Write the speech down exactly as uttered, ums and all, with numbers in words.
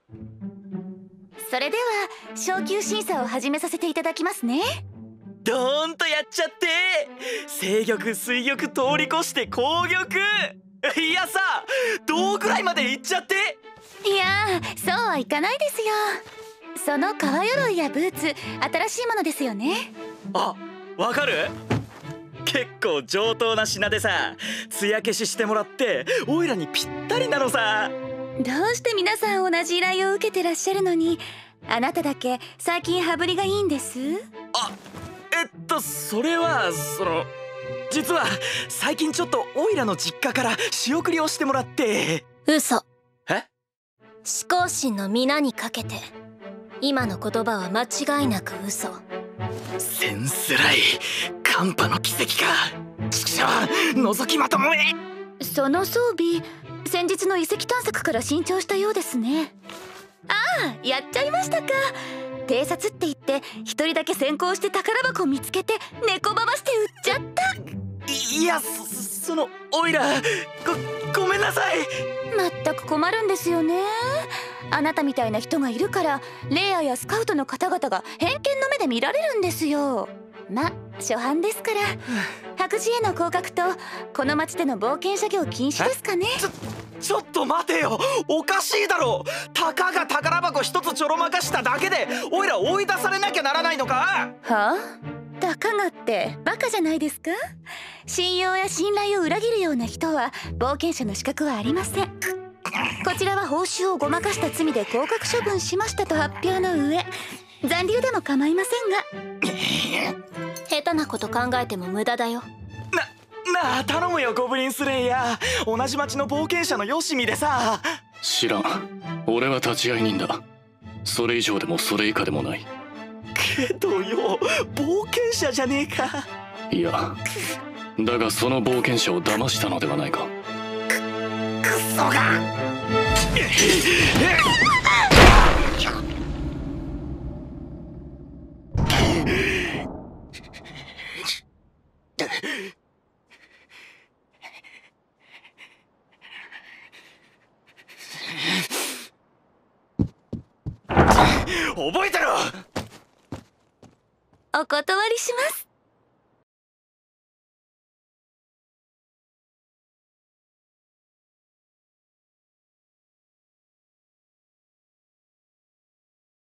それでは昇級審査を始めさせていただきますね。 ドーンとやっちゃって、制玉水玉通り越して攻玉。いやさ、胴くらいまで行っちゃって。 いやー、そうはいかないですよ。その革鎧やブーツ、新しいものですよね。 あ、わかる？結構上等な品でさ、艶消ししてもらってオイラにぴったりなのさ。 どうして皆さん同じ依頼を受けてらっしゃるのに、あなただけ最近羽振りがいいんです？ あ、えっとそれはその実は最近ちょっとオイラの実家から仕送りをしてもらって。 嘘。 え？ 思考心の皆にかけて、今の言葉は間違いなく嘘。 センスライ、寒波の奇跡か。ちくしょう、覗きまともめ。 その装備、先日の遺跡探索から新調したようですね。ああ、やっちゃいましたか。偵察って言って一人だけ先行して宝箱を見つけて猫ばばして売っちゃった。 いや、そ、そのオイラ、ご、ごめんなさい。 まったく困るんですよね。あなたみたいな人がいるからレイヤーやスカウトの方々が偏見の目で見られるんですよ。ま、初犯ですから。白磁への降格とこの町での冒険作業禁止ですかね。 ちょ、ちょっと待てよ、おかしいだろ。たかが宝箱一つちょろまかしただけでオイラ追い出されなきゃならないのか？ はあ？たかがってバカじゃないですか。信用や信頼を裏切るような人は冒険者の資格はありません。こちらは報酬をごまかした罪で降格処分しましたと発表の上、残留でも構いませんが。 下手なこと考えても無駄だよ。 な、なあ頼むよゴブリンスレイヤー。同じ町の冒険者のよしみでさ。 知らん。俺は立ち会い人だ。それ以上でもそれ以下でもない。 けどよ、冒険者じゃねえか。 いや、だがその冒険者を騙したのではないか。 クソが。覚えてろ。 お断りします。